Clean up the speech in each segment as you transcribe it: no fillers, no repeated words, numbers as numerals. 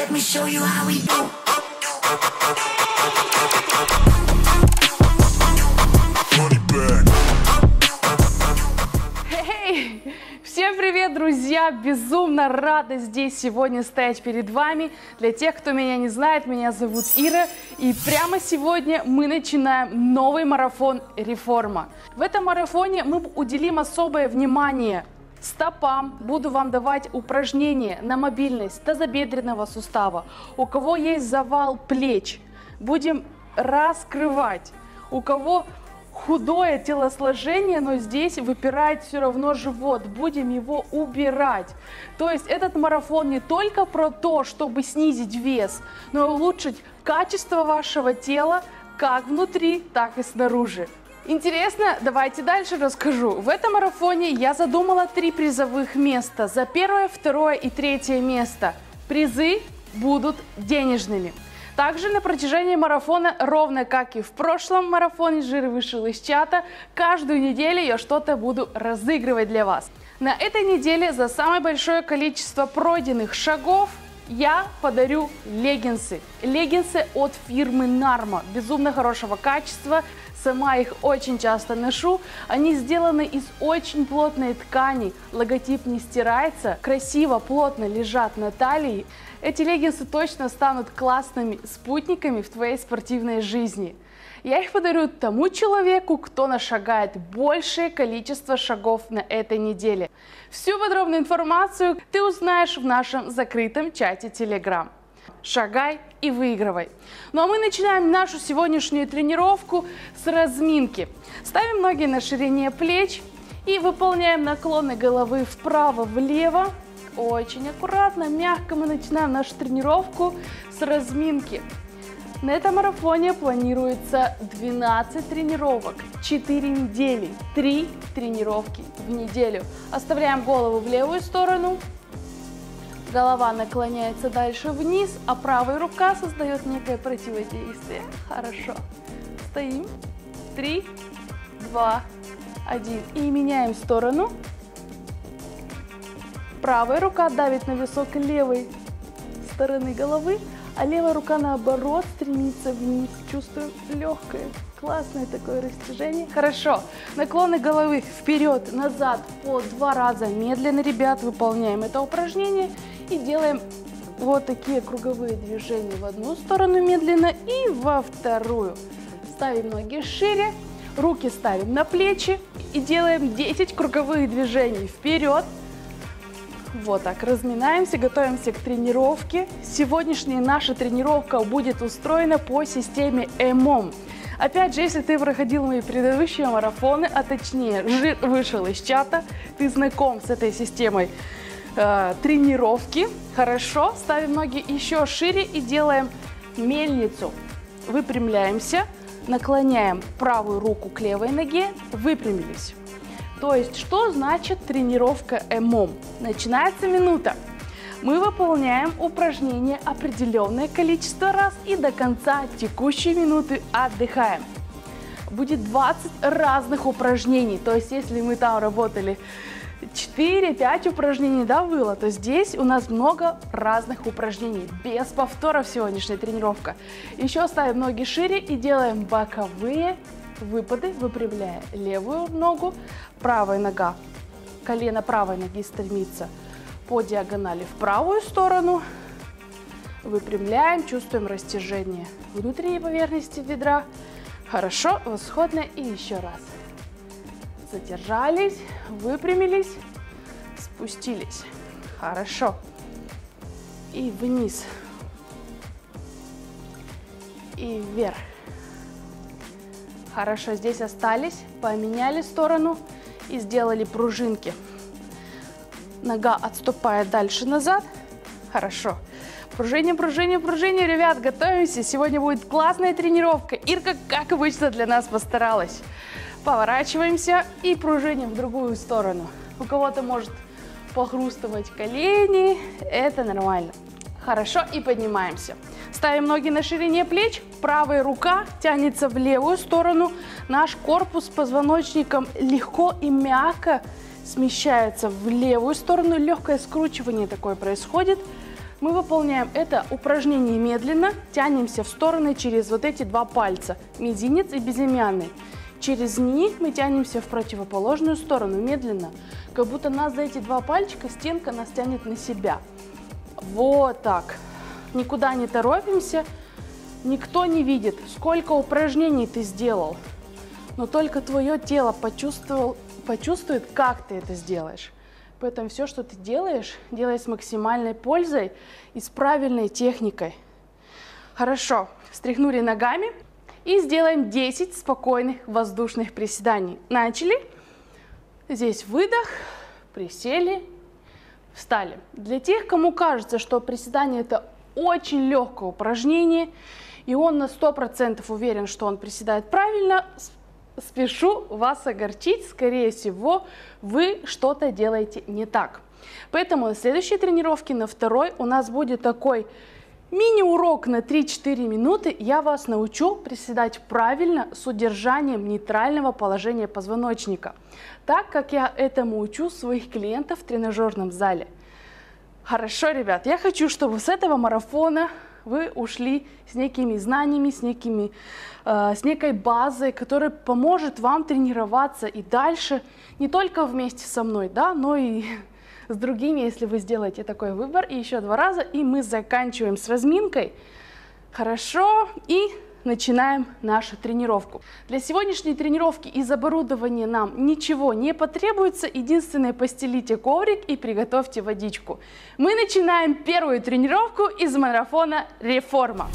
let me show you how we do. Всем привет, друзья! Безумно рада здесь сегодня стоять перед вами. Для тех, кто меня не знает, меня зовут Ира. И прямо сегодня мы начинаем новый марафон «Реформа». В этом марафоне мы уделим особое внимание стопам. Буду вам давать упражнения на мобильность тазобедренного сустава. У кого есть завал плеч, будем раскрывать. У кого худое телосложение, но здесь выпирает все равно живот, будем его убирать. То есть этот марафон не только про то, чтобы снизить вес, но и улучшить качество вашего тела как внутри, так и снаружи. Интересно? Давайте дальше расскажу. В этом марафоне я задумала 3 призовых места за 1-е, 2-е и 3-е место. Призы будут денежными. Также на протяжении марафона, ровно как и в прошлом марафоне «Жир вышел из чата», каждую неделю я что-то буду разыгрывать для вас. На этой неделе за самое большое количество пройденных шагов я подарю леггинсы. Леггинсы от фирмы Narmo. Безумно хорошего качества. Сама их очень часто ношу. Они сделаны из очень плотной ткани. Логотип не стирается. Красиво, плотно лежат на талии. Эти леггинсы точно станут классными спутниками в твоей спортивной жизни. Я их подарю тому человеку, кто нашагает большее количество шагов на этой неделе. Всю подробную информацию ты узнаешь в нашем закрытом чате Telegram. Шагай и выигрывай. Ну а мы начинаем нашу сегодняшнюю тренировку с разминки. Ставим ноги на ширине плеч и выполняем наклоны головы вправо-влево. Очень аккуратно, мягко мы начинаем нашу тренировку с разминки. На этом марафоне планируется 12 тренировок, 4 недели, 3 тренировки в неделю. Оставляем голову в левую сторону, голова наклоняется дальше вниз, а правая рука создает некое противодействие. Хорошо. Стоим. 3, 2, 1. И меняем сторону. Правая рука давит на висок левой стороны головы, а левая рука наоборот стремится вниз. Чувствуем легкое, классное такое растяжение. Хорошо. Наклоны головы вперед, назад по 2 раза медленно, ребят, выполняем это упражнение и делаем вот такие круговые движения в одну сторону медленно и во вторую. Ставим ноги шире, руки ставим на плечи и делаем 10 круговых движений вперед. Вот так, разминаемся, готовимся к тренировке. Сегодняшняя наша тренировка будет устроена по системе ЭМОМ. Опять же, если ты проходил мои предыдущие марафоны, а точнее «Жир вышел из чата», ты знаком с этой системой тренировки. Хорошо, ставим ноги еще шире и делаем мельницу. Выпрямляемся, наклоняем правую руку к левой ноге, выпрямились. То есть, что значит тренировка ЭМОМ? Начинается минута. Мы выполняем упражнение определенное количество раз и до конца текущей минуты отдыхаем. Будет 20 разных упражнений. То есть, если мы там работали 4-5 упражнений, да, было, то здесь у нас много разных упражнений. Без повторов сегодняшняя тренировка. Еще ставим ноги шире и делаем боковые выпады, выпрямляя левую ногу, правая нога, колено правой ноги стремится по диагонали в правую сторону, выпрямляем, чувствуем растяжение внутренней поверхности бедра. Хорошо, восходно и еще раз. Задержались, выпрямились, спустились. Хорошо. И вниз. И вверх. Хорошо, здесь остались, поменяли сторону и сделали пружинки. Нога отступает дальше назад. Хорошо. Пружиним, пружиним, пружиним, ребят, готовимся. Сегодня будет классная тренировка. Ирка, как обычно, для нас постаралась. Поворачиваемся и пружиним в другую сторону. У кого-то может похрустывать колени, это нормально. Хорошо, и поднимаемся. Ставим ноги на ширине плеч, правая рука тянется в левую сторону, наш корпус с позвоночником легко и мягко смещается в левую сторону, легкое скручивание такое происходит. Мы выполняем это упражнение медленно, тянемся в стороны через вот эти два пальца, мизинец и безымянный. Через них мы тянемся в противоположную сторону медленно, как будто нас за эти два пальчика стенка нас тянет на себя. Вот так. Никуда не торопимся, никто не видит, сколько упражнений ты сделал, но только твое тело почувствует, как ты это сделаешь. Поэтому все, что ты делаешь, делай с максимальной пользой и с правильной техникой. Хорошо, встряхнули ногами и сделаем 10 спокойных воздушных приседаний. Начали. Здесь выдох, присели, встали. Для тех, кому кажется, что приседание это очень легкое упражнение, и он на 100% уверен, что он приседает правильно, спешу вас огорчить, скорее всего, вы что-то делаете не так. Поэтому на следующей тренировке, на второй, у нас будет такой мини-урок на 3-4 минуты. Я вас научу приседать правильно с удержанием нейтрального положения позвоночника, так как я этому учу своих клиентов в тренажерном зале. Хорошо, ребят, я хочу, чтобы с этого марафона вы ушли с некими знаниями, с некой базой, которая поможет вам тренироваться и дальше, не только вместе со мной, да, но и с другими, если вы сделаете такой выбор. И еще 2 раза, и мы заканчиваем с разминкой. Хорошо, и начинаем нашу тренировку. Для сегодняшней тренировки из оборудования нам ничего не потребуется. Единственное, постелите коврик и приготовьте водичку. Мы начинаем первую тренировку из марафона «Реформа».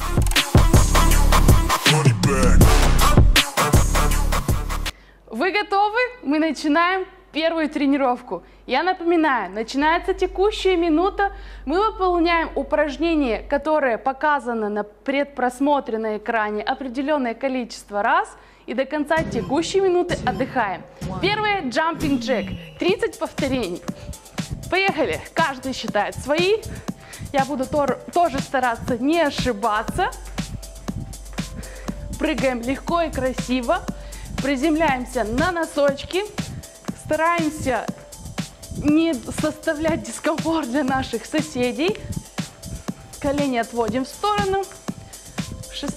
Вы готовы? Мы начинаем первую тренировку. Я напоминаю, начинается текущая минута. Мы выполняем упражнение, которое показано на предпросмотре на экране определенное количество раз. И до конца текущей минуты отдыхаем. Первое – jumping jack. 30 повторений. Поехали. Каждый считает свои. Я буду тоже стараться не ошибаться. Прыгаем легко и красиво. Приземляемся на носочки. Стараемся не составлять дискомфорт для наших соседей. Колени отводим в сторону. 16.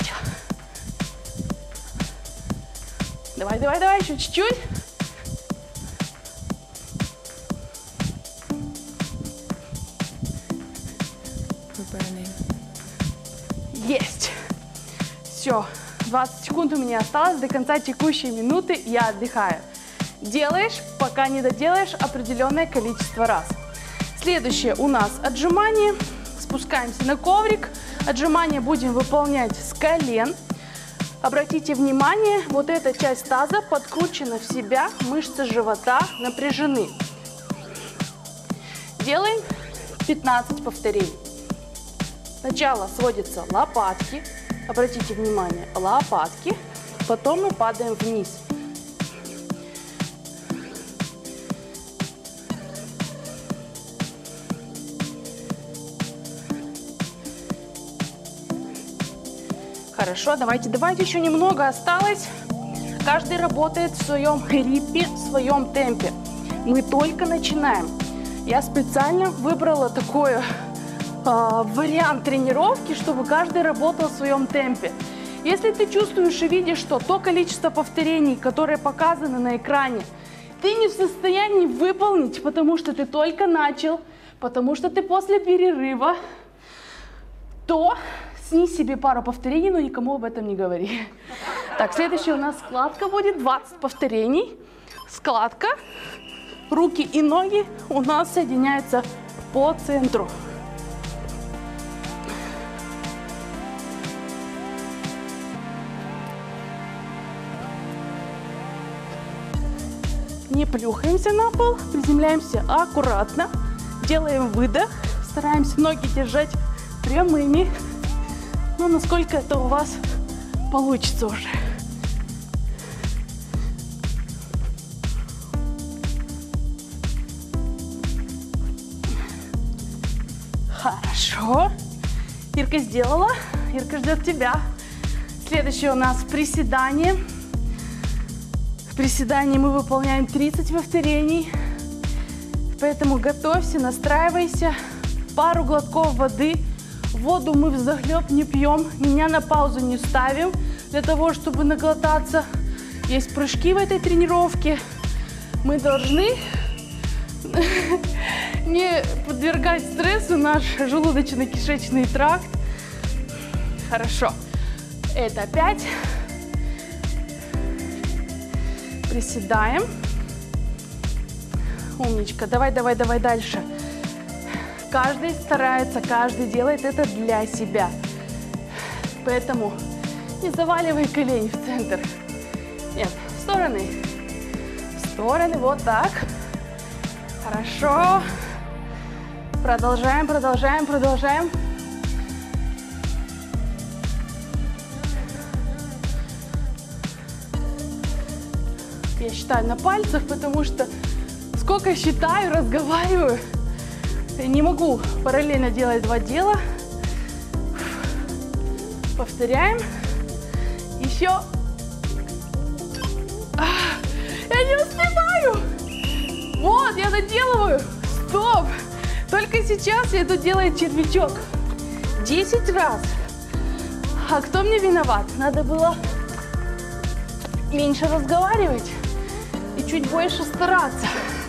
Давай, давай, давай, еще чуть-чуть. Есть. Все. 20 секунд у меня осталось. До конца текущей минуты я отдыхаю. Делаешь, пока не доделаешь определенное количество раз. Следующее у нас отжимание. Спускаемся на коврик. Отжимания будем выполнять с колен. Обратите внимание, вот эта часть таза подкручена в себя, мышцы живота напряжены. Делаем 15 повторений. Сначала сводятся лопатки. Обратите внимание, лопатки. Потом мы падаем вниз. Хорошо, давайте, еще немного осталось. Каждый работает в своем ритме, в своем темпе. Мы только начинаем. Я специально выбрала такой вариант тренировки, чтобы каждый работал в своем темпе. Если ты чувствуешь и видишь, что то количество повторений, которые показаны на экране, ты не в состоянии выполнить, потому что ты только начал, потому что ты после перерыва, то снизь себе пару повторений, но никому об этом не говори. Так, следующая у нас складка будет, 20 повторений. Складка. Руки и ноги у нас соединяются по центру. Не плюхаемся на пол, приземляемся аккуратно, делаем выдох, стараемся ноги держать прямыми, но насколько это у вас получится уже. Хорошо. Ирка сделала. Ирка ждет тебя. Следующее у нас приседание. В приседании мы выполняем 30 повторений. Поэтому готовься, настраивайся. пару глотков воды. Воду мы взахлеб не пьем, меня на паузу не ставим для того, чтобы наглотаться. Есть прыжки в этой тренировке. Мы должны не подвергать стрессу наш желудочно-кишечный тракт. Хорошо. Это 5. Приседаем. Умничка. Давай дальше. Каждый старается, каждый делает это для себя. Поэтому не заваливай колени в центр. Нет, в стороны. В стороны, вот так. Хорошо. Продолжаем. Я считаю на пальцах, потому что сколько считаю, разговариваю, не могу параллельно делать 2 дела. Повторяем. Еще. Я не успеваю. Вот, я доделываю. Стоп. Только сейчас я тут делаю червячок. 10 раз. А кто мне виноват? Надо было меньше разговаривать и чуть больше стараться.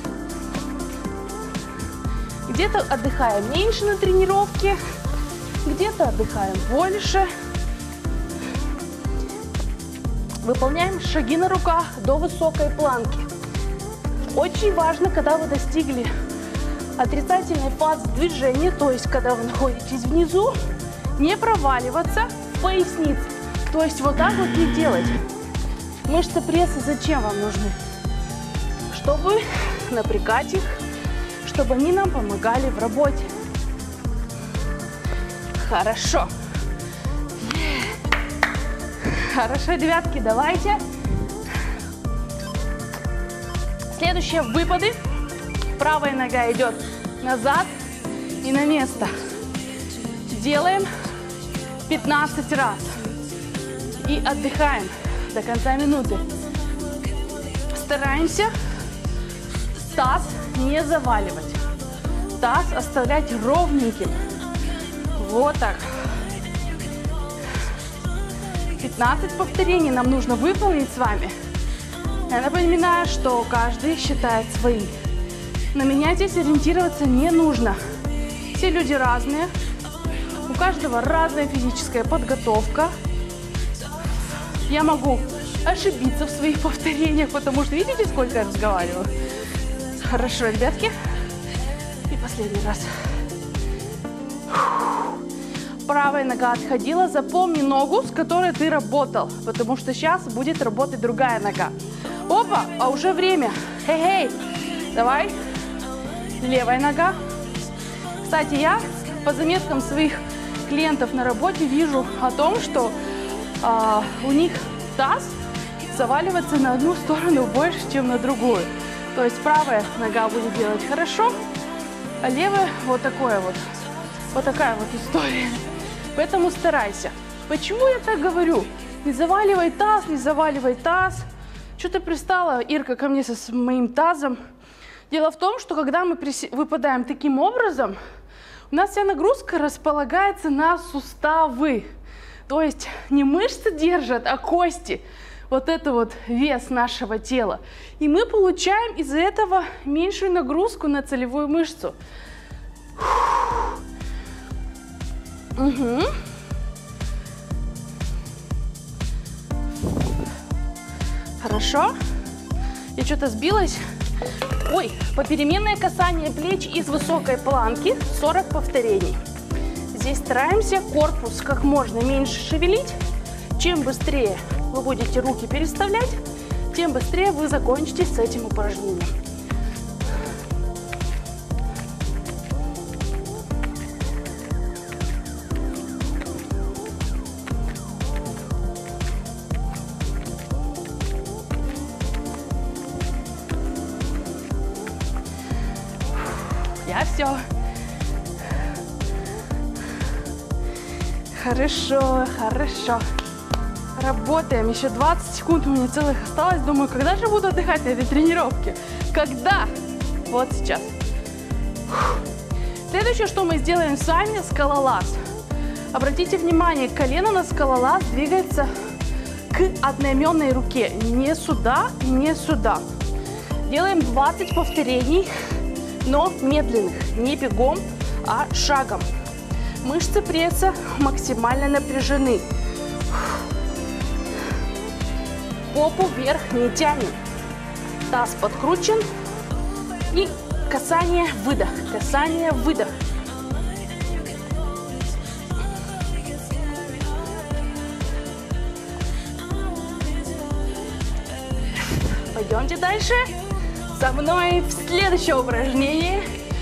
Где-то отдыхаем меньше на тренировке, где-то отдыхаем больше. Выполняем шаги на руках до высокой планки. Очень важно, когда вы достигли отрицательной фазы движения, то есть когда вы находитесь внизу, не проваливаться в поясницу. То есть вот так вот не делать. Мышцы пресса зачем вам нужны? Чтобы напрягать их, чтобы они нам помогали в работе. Хорошо. Хорошо, ребятки, давайте. Следующие выпады. Правая нога идет назад и на место. Делаем 15 раз. И отдыхаем до конца минуты. Стараемся таз не заваливать. Таз оставлять ровненьким. Вот так. 15 повторений нам нужно выполнить с вами. Я напоминаю, что каждый считает свои. На меня здесь ориентироваться не нужно. Все люди разные. У каждого разная физическая подготовка. Я могу ошибиться в своих повторениях, потому что видите, сколько я разговариваю? Хорошо, ребятки. И последний раз. Правая нога отходила. Запомни ногу, с которой ты работал, потому что сейчас будет работать другая нога. Опа, а уже время. Хей-хей. Давай. Левая нога. Кстати, я по заметкам своих клиентов на работе вижу о том, что у них таз заваливается на одну сторону больше, чем на другую. То есть правая нога будет делать хорошо, а левая вот такое вот. Вот такая вот история. Поэтому старайся. Почему я так говорю? Не заваливай таз, не заваливай таз. Что-то пристала Ирка ко мне со моим тазом. Дело в том, что когда мы выпадаем таким образом, у нас вся нагрузка располагается на суставы. То есть не мышцы держат, а кости. Вот это вот вес нашего тела. И мы получаем из-за этого меньшую нагрузку на целевую мышцу. Угу. Хорошо. Я что-то сбилась. Ой, попеременное касание плеч из высокой планки, 40 повторений. Здесь стараемся корпус как можно меньше шевелить. Чем быстрее вы будете руки переставлять, тем быстрее вы закончите с этим упражнением. Я все. Хорошо, хорошо. Работаем. Еще 20 секунд у меня целых осталось. Думаю, когда же буду отдыхать на этой тренировке? Когда? Вот сейчас. Следующее, что мы сделаем с вами, скалолаз. Обратите внимание, колено на скалолаз двигается к одноименной руке. Не сюда, не сюда. Делаем 20 повторений, но медленных. Не бегом, а шагом. Мышцы пресса максимально напряжены. Попу вверх не тянем. Таз подкручен. И касание, выдох, касание, выдох. Пойдемте дальше. Со мной в следующее упражнение.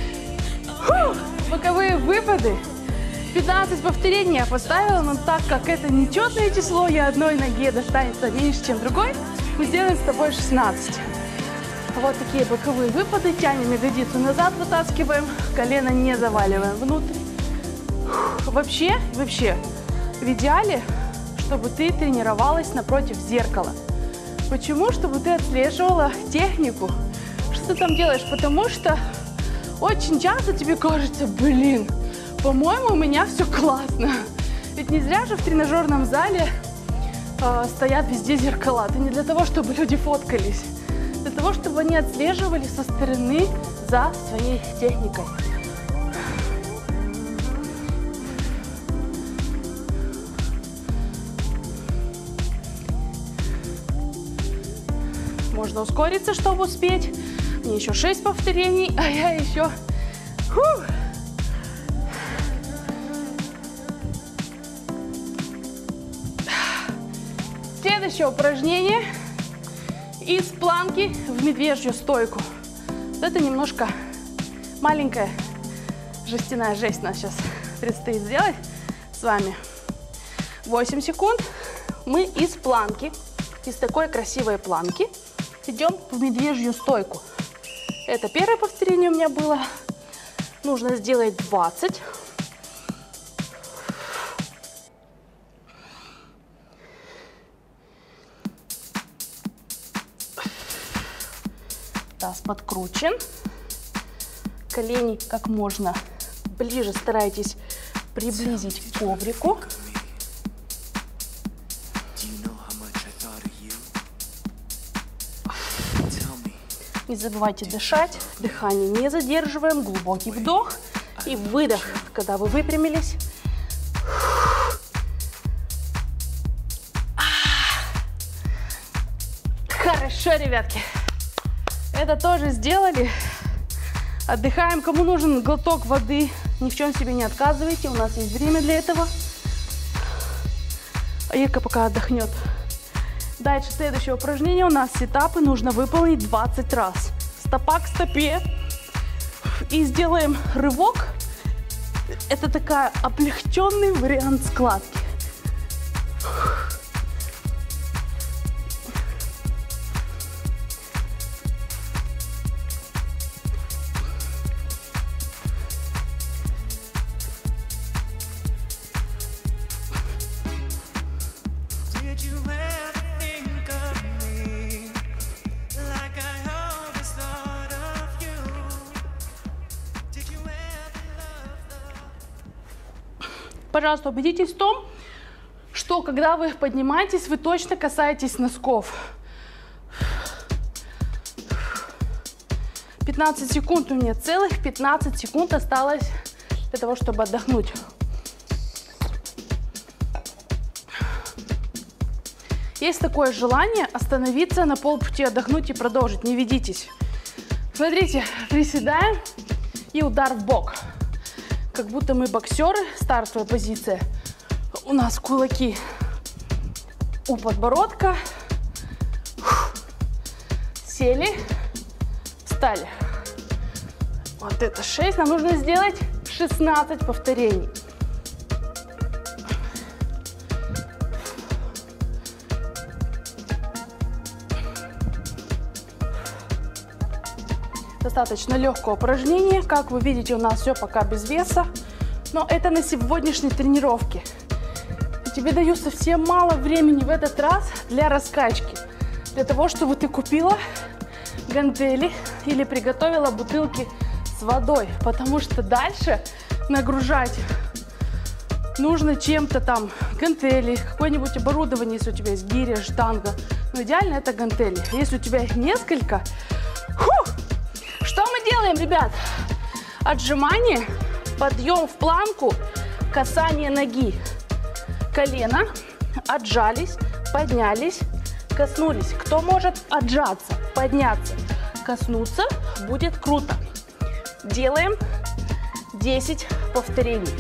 Боковые выпады. 15 повторений я поставила, но так как это нечетное число, и одной ноге достанется меньше, чем другой, мы сделаем с тобой 16. Вот такие боковые выпады. Тянем ягодицу назад, вытаскиваем, колено не заваливаем внутрь. Вообще, в идеале, чтобы ты тренировалась напротив зеркала. Почему? Чтобы ты отслеживала технику. Что ты там делаешь? Потому что очень часто тебе кажется, блин, по-моему, у меня все классно. Ведь не зря же в тренажерном зале стоят везде зеркала. Это не для того, чтобы люди фоткались. Для того, чтобы они отслеживали со стороны за своей техникой. Можно ускориться, чтобы успеть. Мне еще 6 повторений, а я еще... Следующее упражнение из планки в медвежью стойку. Вот это немножко маленькая жестяная жесть нас сейчас предстоит сделать с вами. 8 секунд. Мы из планки, из такой красивой планки, идем в медвежью стойку. Это первое повторение у меня было. Нужно сделать 20. Таз подкручен. Колени как можно ближе старайтесь приблизить к коврику. Не забывайте дышать. Дыхание не задерживаем. Глубокий вдох и выдох, когда вы выпрямились. Хорошо, ребятки. Это тоже сделали. Отдыхаем. Кому нужен глоток воды, ни в чем себе не отказывайте. У нас есть время для этого. А Ирка пока отдохнет. Дальше следующее упражнение. У нас сетапы нужно выполнить 20 раз. Стопа к стопе. И сделаем рывок. Это такой облегченный вариант складки. Пожалуйста, убедитесь в том, что когда вы поднимаетесь, вы точно касаетесь носков. 15 секунд у меня, целых 15 секунд осталось для того, чтобы отдохнуть. Есть такое желание остановиться на полпути, отдохнуть и продолжить. Не ведитесь. Смотрите, приседаем и удар в бок. Как будто мы боксеры, стартовая позиция. У нас кулаки у подбородка. Сели, встали. Вот это 6. Нам нужно сделать 16 повторений. Достаточно легкое упражнение. Как вы видите, у нас все пока без веса. Но это на сегодняшней тренировке. И тебе даю совсем мало времени в этот раз для раскачки. Для того, чтобы ты купила гантели или приготовила бутылки с водой, потому что дальше нагружать нужно чем-то там, гантели, какое-нибудь оборудование, если у тебя есть гиря, штанга. Но идеально это гантели. Если у тебя их несколько, что мы делаем, ребят? Отжимание, подъем в планку, касание ноги, колено, отжались, поднялись, коснулись. Кто может отжаться, подняться, коснуться, будет круто. Делаем 10 повторений.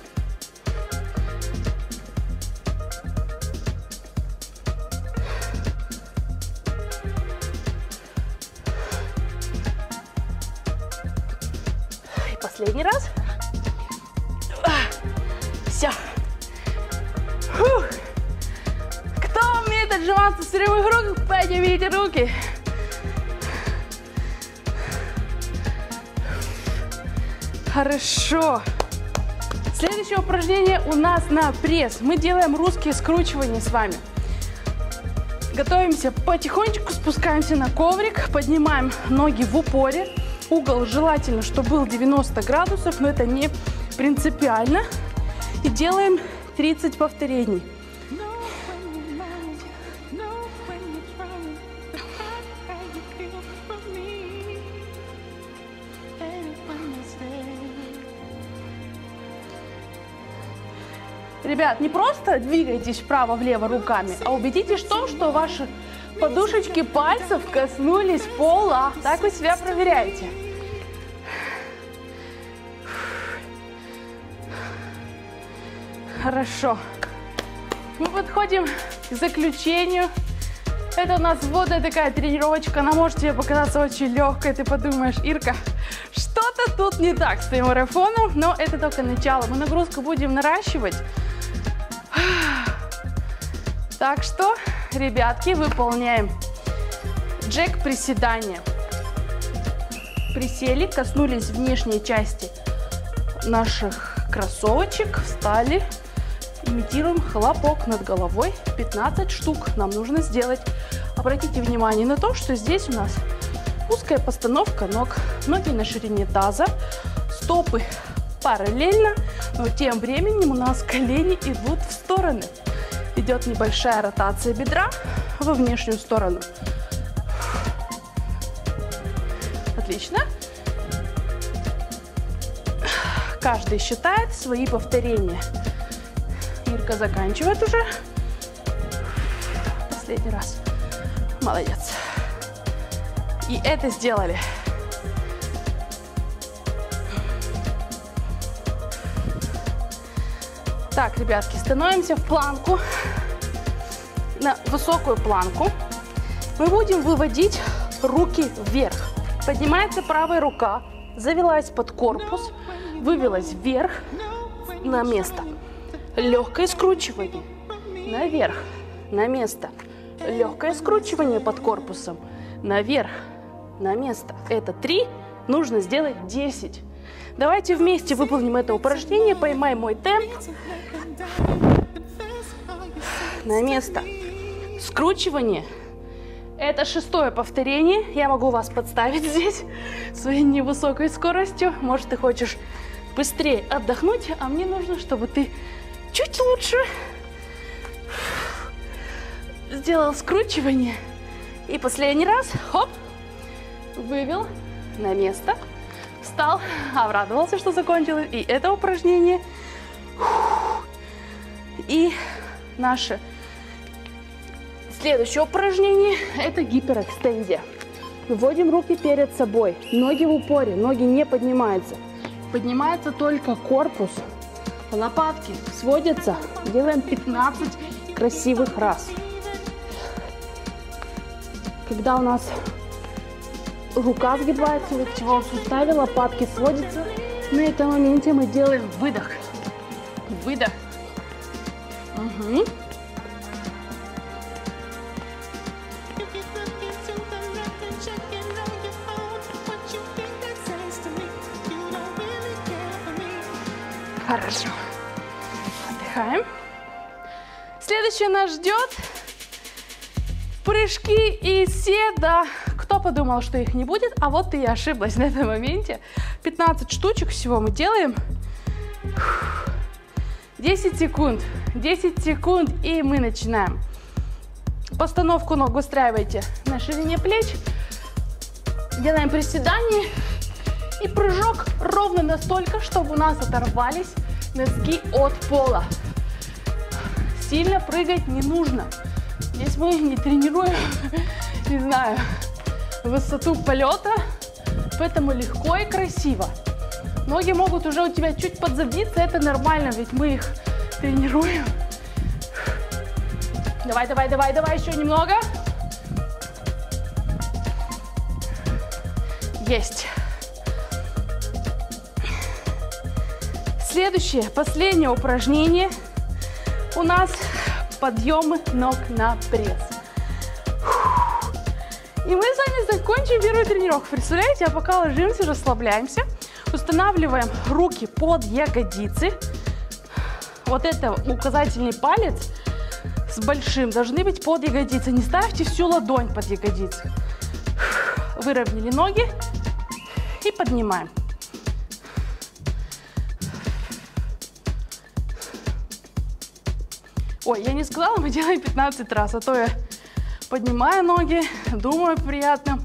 Последний раз. Все. Кто умеет отжиматься с прямых рук, поднимите руки. Хорошо. Следующее упражнение у нас на пресс. Мы делаем русские скручивания с вами. Готовимся потихонечку, спускаемся на коврик, поднимаем ноги в упоре. Угол желательно, чтобы был 90 градусов, но это не принципиально. И делаем 30 повторений. Ребят, не просто двигайтесь вправо-влево руками, а убедитесь в том, что ваши подушечки пальцев коснулись пола. Так вы себя проверяете. Хорошо. Мы подходим к заключению. Это у нас вводная такая тренировочка. Она может тебе показаться очень легкой. Ты подумаешь, Ирка, что-то тут не так с твоим марафоном. Но это только начало. Мы нагрузку будем наращивать. Так что, ребятки, выполняем джек-приседания. Присели, коснулись внешней части наших кроссовочек, встали, имитируем хлопок над головой. 15 штук нам нужно сделать. Обратите внимание на то, что здесь у нас узкая постановка ног, ноги на ширине таза, стопы параллельно, но тем временем у нас колени идут в стороны. Идет небольшая ротация бедра во внешнюю сторону. Отлично. Каждый считает свои повторения. Ирка заканчивает уже. Последний раз. Молодец. И это сделали. Так, ребятки, становимся в планку, на высокую планку. Мы будем выводить руки вверх. Поднимается правая рука, завелась под корпус, вывелась вверх на место. Легкое скручивание. Наверх, на место. Легкое скручивание под корпусом. Наверх, на место. Это 3, нужно сделать 10. Давайте вместе выполним это упражнение. Поймай мой темп. На место. Скручивание. Это 6-е повторение. Я могу вас подставить здесь своей невысокой скоростью. Может, ты хочешь быстрее отдохнуть, а мне нужно, чтобы ты чуть лучше сделал скручивание. И последний раз. Хоп. Вывел на место. Встал. Обрадовался, что закончил. И это упражнение. И наше следующее упражнение – это гиперэкстензия. Выводим руки перед собой, ноги в упоре, ноги не поднимаются. Поднимается только корпус, лопатки сводятся. Делаем 15 красивых раз. Когда у нас рука сгибается в локтевом суставе, лопатки сводятся, на этом моменте мы делаем выдох. Выдох. Угу. Хорошо. Отдыхаем. Следующее нас ждет прыжки и седа. Кто подумал, что их не будет, а вот и я ошиблась на этом моменте. 15 штучек всего мы делаем. 10 секунд, 10 секунд, и мы начинаем. Постановку ног выстраивайте на ширине плеч. Делаем приседание и прыжок ровно настолько, чтобы у нас оторвались носки от пола. Сильно прыгать не нужно. Здесь мы не тренируем, не знаю, высоту полета, поэтому легко и красиво. Ноги могут уже у тебя чуть подзабиться, это нормально, ведь мы их тренируем. Давай, давай, давай, давай, еще немного. Есть. Следующее, последнее упражнение у нас подъемы ног на пресс. И мы с вами закончим первую тренировку. Представляете, а пока ложимся, расслабляемся, устанавливаем руки под ягодицы. Вот это указательный палец с большим должны быть под ягодицы. Не ставьте всю ладонь под ягодицы. Выровняли ноги и поднимаем. Ой, я не сказала, мы делаем 15 раз, а то я поднимаю ноги, думаю приятно.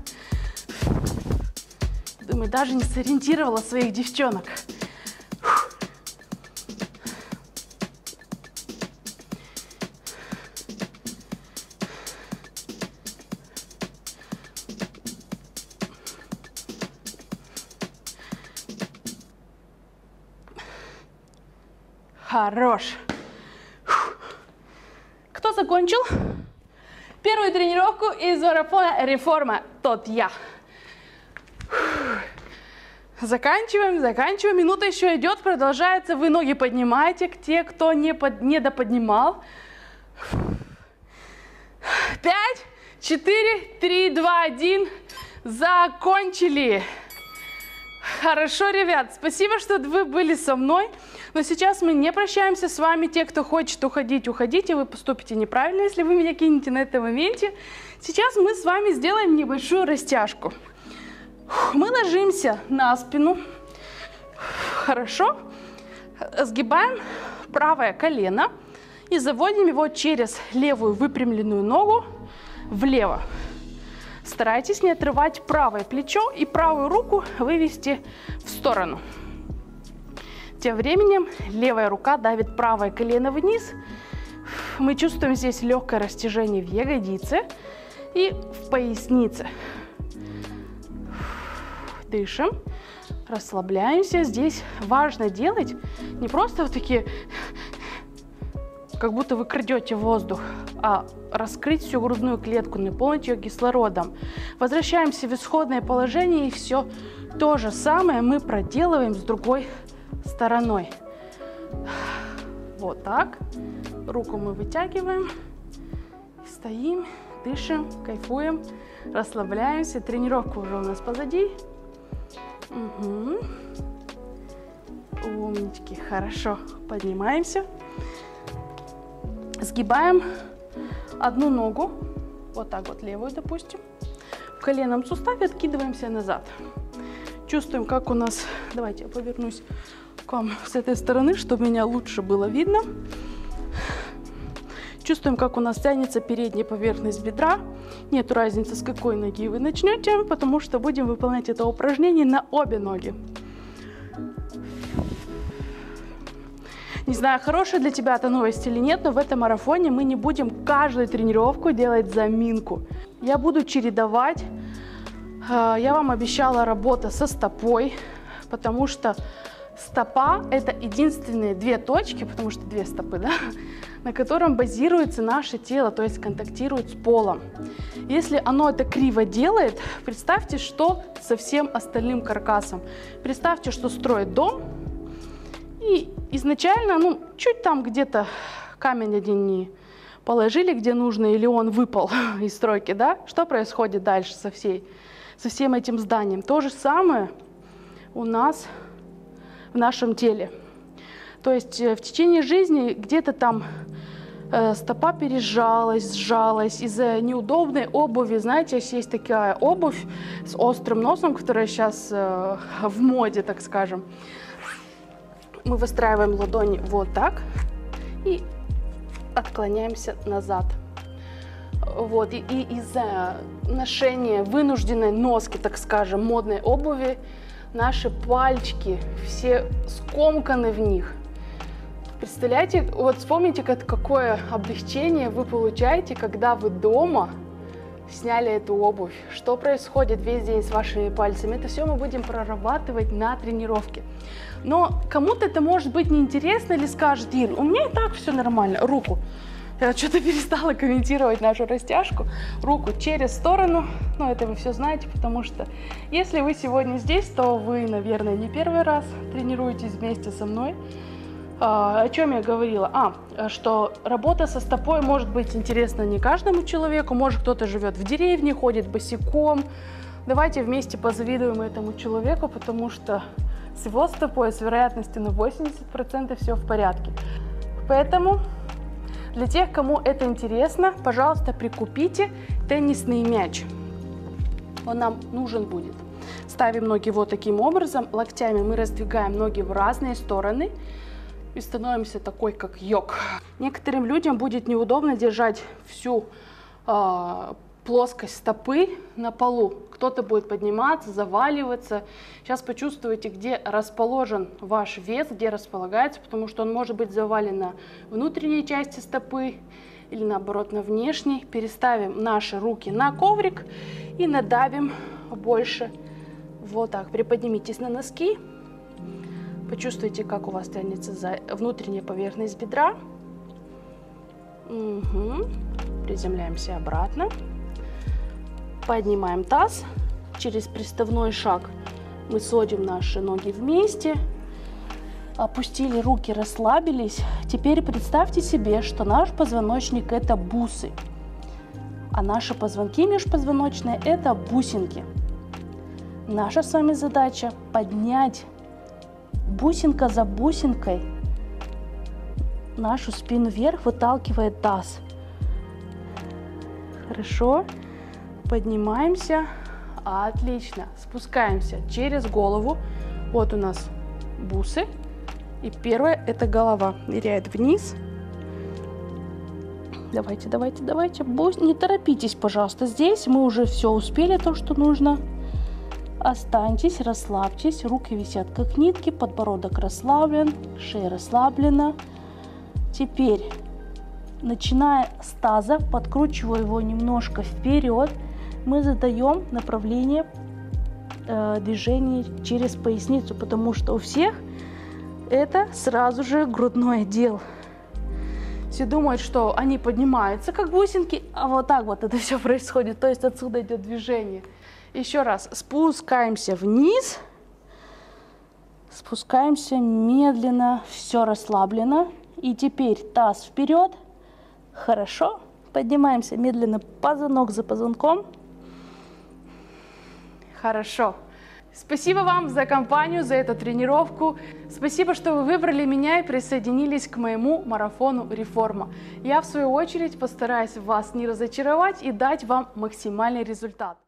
Думаю, даже не сориентировала своих девчонок. Хорош. Кто закончил первую тренировку из марафона «Реформа»? Тот я. Заканчиваем, заканчиваем. Минута еще идет, продолжается. Вы ноги поднимаете, те, кто не доподнимал. 5, 4, 3, 2, 1. Закончили. Хорошо, ребят, спасибо, что вы были со мной. Но сейчас мы не прощаемся с вами. Те, кто хочет уходить, уходите. Вы поступите неправильно, если вы меня кинете на этом моменте. Сейчас мы с вами сделаем небольшую растяжку. Мы ложимся на спину. Хорошо. Сгибаем правое колено и заводим его через левую выпрямленную ногу влево. Старайтесь не отрывать правое плечо и правую руку вывести в сторону. Тем временем левая рука давит правое колено вниз. Мы чувствуем здесь легкое растяжение в ягодице и в пояснице. Дышим, расслабляемся. Здесь важно делать не просто вот такие, как будто вы крадете воздух, а раскрыть всю грудную клетку, наполнить ее кислородом. Возвращаемся в исходное положение, и все то же самое мы проделываем с другой стороной. Вот так. Руку мы вытягиваем, стоим, дышим, кайфуем, расслабляемся. Тренировка уже у нас позади. Угу. Умнички, хорошо. Поднимаемся. Сгибаем одну ногу, вот так вот, левую, допустим, в коленном суставе, откидываемся назад. Чувствуем, как у нас, давайте я повернусь к вам с этой стороны, чтобы меня лучше было видно. Чувствуем, как у нас тянется передняя поверхность бедра. Нет разницы, с какой ноги вы начнете, потому что будем выполнять это упражнение на обе ноги. Не знаю, хорошая для тебя эта новость или нет, но в этом марафоне мы не будем каждую тренировку делать заминку. Я буду чередовать. Я вам обещала работа со стопой, потому что стопа – это единственные две точки, потому что две стопы, да, на котором базируется наше тело, то есть контактирует с полом. Если оно это криво делает, представьте, что со всем остальным каркасом. Представьте, что строит дом, и изначально, чуть там где-то камень один не положили, где нужно, или он выпал из стройки, да? Что происходит дальше со всем этим зданием? То же самое у нас в нашем теле. То есть в течение жизни где-то там стопа пережалась, сжалась из-за неудобной обуви. Знаете, есть такая обувь с острым носом, которая сейчас в моде, так скажем. Мы выстраиваем ладони вот так и отклоняемся назад. Вот, и из-за ношения вынужденной носки, так скажем, модной обуви, наши пальчики все скомканы в них. Представляете, вот вспомните, какое облегчение вы получаете, когда вы дома сняли эту обувь. Что происходит весь день с вашими пальцами? Это все мы будем прорабатывать на тренировке. Но кому-то это может быть неинтересно или скажет: Ир, у меня и так все нормально. Руку. Я что-то перестала комментировать нашу растяжку. Руку через сторону. Ну, это вы все знаете, потому что если вы сегодня здесь, то вы, наверное, не первый раз тренируетесь вместе со мной. О чем я говорила? Что работа со стопой может быть интересна не каждому человеку. Может, кто-то живет в деревне, ходит босиком. Давайте вместе позавидуем этому человеку, потому что с его стопой с вероятностью на 80% все в порядке. Поэтому для тех, кому это интересно, пожалуйста, прикупите теннисный мяч. Он нам нужен будет. Ставим ноги вот таким образом. Локтями мы раздвигаем ноги в разные стороны и становимся такой, как йог. Некоторым людям будет неудобно держать всю плоскость стопы на полу. Кто-то будет подниматься, заваливаться. Сейчас почувствуйте, где расположен ваш вес, где располагается, потому что он может быть завален на внутренней части стопы или наоборот на внешней. Переставим наши руки на коврик и надавим больше. Вот так. Приподнимитесь на носки. Почувствуйте, как у вас тянется внутренняя поверхность бедра. Угу. Приземляемся обратно. Поднимаем таз. Через приставной шаг мы сводим наши ноги вместе. Опустили руки, расслабились. Теперь представьте себе, что наш позвоночник – это бусы, а наши позвонки межпозвоночные – это бусинки. Наша с вами задача – поднять бусинка за бусинкой нашу спину вверх, выталкивая таз. Хорошо. Поднимаемся. Отлично. Спускаемся через голову. Вот у нас бусы. И первое – это голова. Ныряет вниз. Давайте, давайте, давайте. Не торопитесь, пожалуйста. Здесь мы уже все успели, то, что нужно. Останьтесь, расслабьтесь. Руки висят как нитки. Подбородок расслаблен. Шея расслаблена. Теперь, начиная с таза, подкручивая его немножко вперед, мы задаем направление движения через поясницу, потому что у всех это сразу же грудной отдел. Все думают, что они поднимаются как бусинки, а вот так вот это все происходит, то есть отсюда идет движение. Еще раз, спускаемся вниз, спускаемся медленно, все расслаблено. И теперь таз вперед. Хорошо. Поднимаемся медленно, позвонок за позвонком. Хорошо. Спасибо вам за компанию, за эту тренировку. Спасибо, что вы выбрали меня и присоединились к моему марафону «Реформа». Я, в свою очередь, постараюсь вас не разочаровать и дать вам максимальный результат.